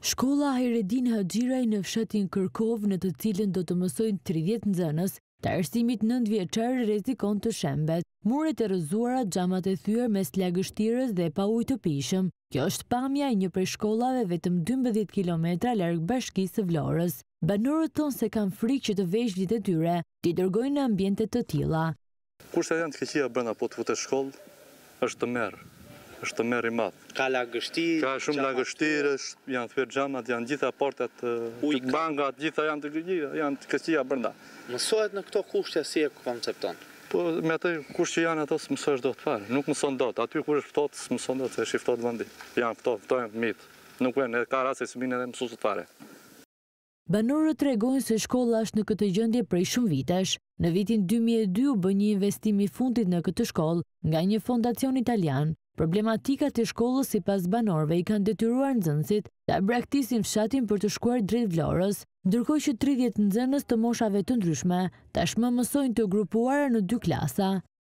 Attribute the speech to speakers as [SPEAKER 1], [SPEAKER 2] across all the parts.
[SPEAKER 1] Shkolla Hayreddin Haxhiraj në fshatin Kërkov, në të cilën do të mësojnë 30 nxënës, të arsimit 9 vjeçar rrezikon të shembet. Muret e rrëzuara, xhamat e thyer mes lagështirës dhe pa ujë të pijshëm. Kjo është pamja e një prej shkollave vetëm 12 kilometra larg bashkisë së Vlorës. Banorët thonë se kanë frikë që të veshjlit e tyre t'i dërgojnë në ambiente të tilla.
[SPEAKER 2] Kushtet janë të keqia brenda, po të futesh shkollë, është të merr. Është të merr i madh.
[SPEAKER 3] Ka lagështirë.
[SPEAKER 2] Ka shumë lagështirë, janë thyer xhamat, janë gjitha portat, bankat, gjitha janë të keqia, janë të keqia brenda.
[SPEAKER 3] Mësohet në këto kushte si e koncepton?
[SPEAKER 2] Po me atë kushte që janë ato s'mësohesh dot fare, nuk mëson dot. Aty kur është ftohtë s'mëson dot, se është i ftohtë vendi. Janë ftojnë mit. Nuk vjen, ka raste se vinë edhe mësuesët fare.
[SPEAKER 1] Banorët tregojnë se shkolla është në këtë gjendje prej shumë vitesh. Në vitin 2002 u bë një investim i fundit në këtë shkollë nga një fondacion italian. Problematikat e shkollës sipas banorëve i kanë detyruar nxënësit ta braktisin fshatin për të shkuar drejt Vlorës, ndërkohë që 30 nxënës të moshave të ndryshme tashmë mësojnë të grupuara në 2 klasa.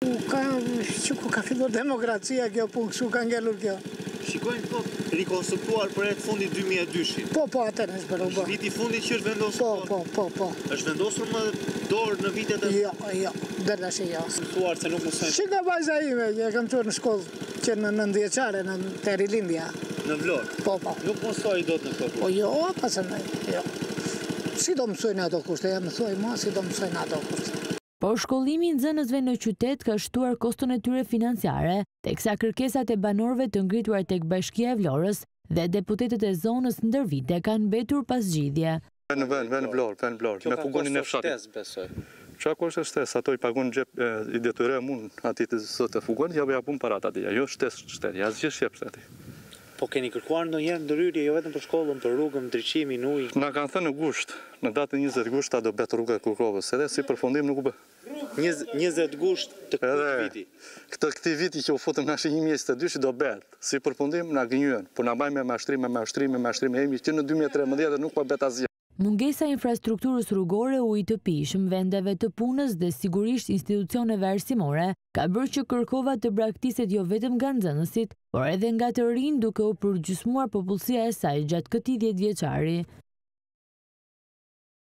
[SPEAKER 4] Ka filluar demokracia kjo punë, kështu ka ngelur kjo.
[SPEAKER 5] Shikojmë po rikonstruktuar për e fundit 2002-shit.
[SPEAKER 4] Po, atër është bërë.
[SPEAKER 5] Është viti fundit që është vendosur?
[SPEAKER 4] Po.
[SPEAKER 5] Është vendosur më dorë në vitet e...
[SPEAKER 4] Jo, dërdash e jo.
[SPEAKER 5] Mësuar se nuk mësojnë?
[SPEAKER 4] Shika vajza ime, që kam qërë në shkollë, që në 9 vjeçare, në Terilindja.
[SPEAKER 5] Në Vlorë?
[SPEAKER 4] Po.
[SPEAKER 5] Nuk mësoj do të në këto?
[SPEAKER 4] Po jo, pasën jo. Si do mësojnë ato kushte, mësoj ma, si do mësojnë ato kushte.
[SPEAKER 1] Por shkollimi i nxënësve në qytet ka shtuar koston e tyre financiare, teksa kërkesat e banorëve të ngritura tek Bashkia e Vlorës dhe deputetët e zonës ndër vite kanë mbetur pas zgjidhje.
[SPEAKER 2] Në Vlorë, me fugonin e fshatit. Qa kur është shtes, ato i pagun gjep i detyre mund ati të zëtë fugon, ja pun parat ati, jo shtes shteti, asgjë shqep shteti.
[SPEAKER 3] Po keni kërkuar ndonjëherë ndërhyrje jo vetëm për shkollën, për rrugën, ndriçimin, ujë?
[SPEAKER 2] Na kanë thënë në gusht, në datën 20 gusht do bet rruga e Kërkovës, edhe si përfundim nuk u bë.
[SPEAKER 3] 20 gusht të këtij viti.
[SPEAKER 2] Këtij viti që u futëm na 2022 që do bet, si përfundim na gënjyen, po na bajmë me mashtrime, jemi që në 2013 nuk po bet asgjë.
[SPEAKER 1] Mungesa e infrastrukturës rrugore, ujit të pijshëm, vendeve të punës dhe sigurisht institucioneve arsimore ka bërë që Kërkova të braktiset jo vetëm nga nxënësit, por edhe nga të rinj, duke u përgjysmuar popullsia e saj gjatë këtij 10 vjeçari.